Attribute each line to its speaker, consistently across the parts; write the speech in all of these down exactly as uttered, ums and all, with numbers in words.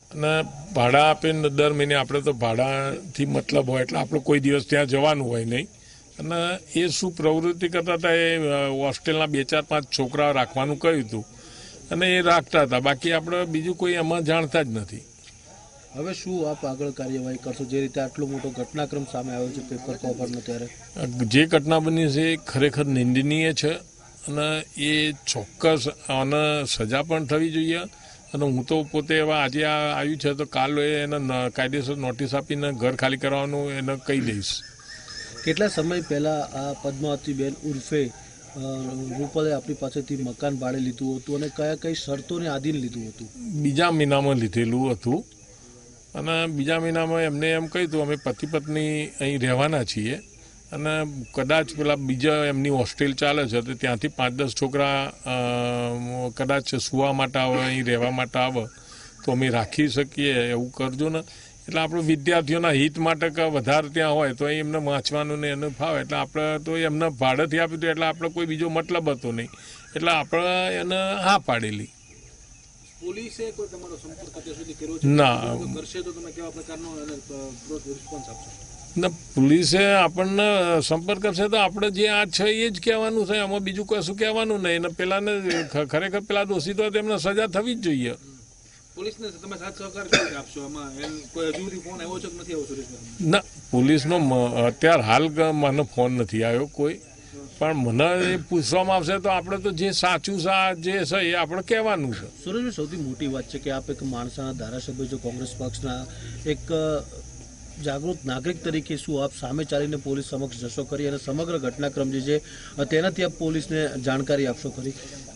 Speaker 1: અને ભાડા આપીને દર મહિને આપણે તો ભાડાથી મતલબ હોય એટલે આપણે કોઈ દિવસ ત્યાં જવાનું હોય નહીં. અને એ શું પ્રવૃત્તિ કરતા હતા, એ હોસ્ટેલના બે ચાર પાંચ છોકરા રાખવાનું કહ્યું હતું અને એ રાખતા હતા. બાકી આપણે બીજું કોઈ એમાં જાણતા જ નથી.
Speaker 2: હવે શું આપ આગળ કાર્યવાહી કરશો? જે રીતે આટલો મોટો ઘટનાક્રમ સામે આવ્યો છે પેપર કવરનો, ત્યારે
Speaker 1: જે ઘટના બની છે એ ખરેખર નિંદનીય છે અને એ ચોક્કસ આને સજા પણ થવી જોઈએ. અને હું તો પોતે એવા આજે આ આવ્યું છે તો કાલે એને કાયદેસર નોટિસ આપીને ઘર ખાલી કરવાનું એને કહી દઈશ.
Speaker 2: કેટલા સમય પહેલા આ પદ્માવતીબેન ઉર્ફે રૂપલે આપણી પાસેથી મકાન ભાડે લીધું હતું અને કયા કઈ શરતોને આધીન લીધું હતું?
Speaker 1: બીજા મહિનામાં લીધેલું હતું અને બીજા મહિનામાં એમને એમ કહ્યું હતું અમે પતિ પત્ની અહીં રહેવાના છીએ અને કદાચ પેલા બીજા એમની હોસ્ટેલ ચાલે છે તો ત્યાંથી પાંચ દસ છોકરા કદાચ સુવા માટે આવે, અહીં રહેવા માટે આવે તો અમે રાખી શકીએ, એવું કરજો ને. એટલે આપણે વિદ્યાર્થીઓના હિત માટે વધારે ત્યાં હોય તો એમને વાંચવાનું ને એને ફાવે એટલે આપણે તો એમને ભાડેથી આપ્યું હતું એટલે આપણે કોઈ બીજો મતલબ હતો નહીં એટલે આપણે એને હા પાડેલી.
Speaker 2: પોલીસે કોઈ તમારો સંપર્ક અત્યાર સુધી કર્યો છે?
Speaker 1: ના.
Speaker 2: કરશે તો તમે કેવા પ્રકારનો રિસ્પોન્સ આપશો?
Speaker 1: ના, પોલીસે આપણને સંપર્ક કરશે તો આપણે જે આ છે એ જ કહેવાનું છે, એમાં બીજું કશું કહેવાનું નહીં. અને પેલાને ખરેખર પેલા દોષિત હોય તેમને સજા થવી જ જોઈએ.
Speaker 2: પોલીસને તમે સાથ સહકાર કેવી આપશો? આમાં એમ કોઈ હજુ સુધી ફોન આવ્યો છે કે નથી આવ્યો સુરેશભાઈ?
Speaker 1: ના, પોલીસનો અત્યાર હાલ મને ફોન નથી આવ્યો કોઈ, પણ મને એ પૂછવામાં આવશે તો આપણે તો જે સાચું જે છે એ આપણે કહેવાનું છે.
Speaker 2: સુરેશભાઈ, સૌથી મોટી વાત છે કે આપ એક માણસાના ધારાસભ્ય છો, કોંગ્રેસ પક્ષના એક જાગૃત નાગરિક તરીકે શું આપ સામે ચાલીને પોલીસ સમક્ષ જશો કરી અને સમગ્ર ઘટનાક્રમ જે છે તેનાથી આપ પોલીસને જાણકારી આપશો ખરી?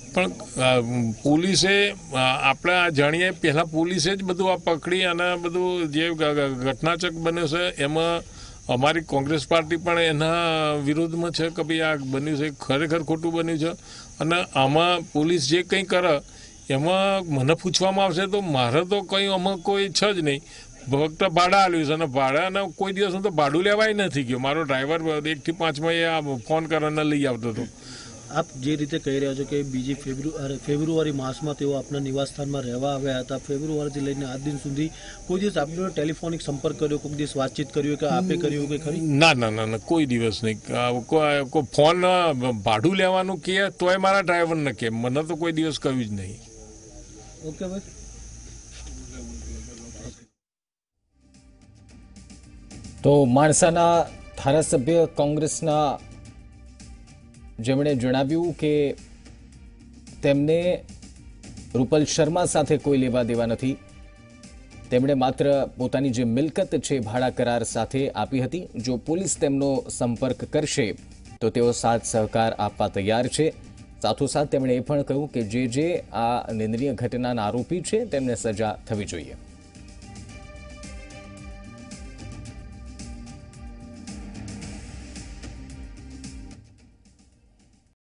Speaker 1: પણ પોલીસે આપણે જાણીએ પહેલાં પોલીસે જ બધું આ પકડી અને બધું જે ઘટનાચક બન્યો છે એમાં અમારી કોંગ્રેસ પાર્ટી પણ એના વિરોધમાં છે કે ભાઈ આ બન્યું છે ખરેખર ખોટું બન્યું છે. અને આમાં પોલીસ જે કંઈ કરે એમાં મને પૂછવામાં આવશે તો મારે તો કંઈ આમાં કોઈ છે જ નહીં. ફક્ત ભાડા આલ્યું છે અને ભાડાના કોઈ દિવસ હું તો ભાડું લેવાય નથી ગયો. મારો ડ્રાઈવર એકથી પાંચમાં એ આ ફોન કરીને લઈ આવતો હતો.
Speaker 2: આપ જે રીતે કહી રહ્યા છો કે બીજી ફેબ્રુઆરી ફેબ્રુઆરી માસમાં તેઓ આપના નિવાસસ્થાનમાં રહેવા આવ્યા હતા, ફેબ્રુઆરીથી લઈને આજ દિન સુધી કોઈ દિવસ આપનો ટેલિફોનિક સંપર્ક કર્યો, કોઈ દિવસ વાતચીત કર્યો કે આપે કર્યું કે ખરી?
Speaker 1: ના ના ના ના કોઈ દિવસ નહીં. કોઈ ફોન ભાડું લેવાનું કહે તોય મારા ડ્રાઈવરને કહે, મને તો કોઈ દિવસ કહ્યું જ નહીં.
Speaker 2: ઓકે ભાઈ.
Speaker 3: તો માણસાના ધારાસભ્ય કોંગ્રેસના જેમણે જણાવ્યું કે તેમને રૂપલ શર્મા સાથે કોઈ લેવા દેવા નથી. તેમણે માત્ર પોતાની જે મિલકત છે ભાડા કરાર સાથે આપી હતી. જો પોલીસ તેમનો સંપર્ક કરશે તો તેઓ સાથ સહકાર આપવા તૈયાર છે. સાથોસાથ તેમણે એ પણ કહ્યું કે જે જે આ નિંદનીય ઘટનાના આરોપી છે તેમને સજા થવી જોઈએ.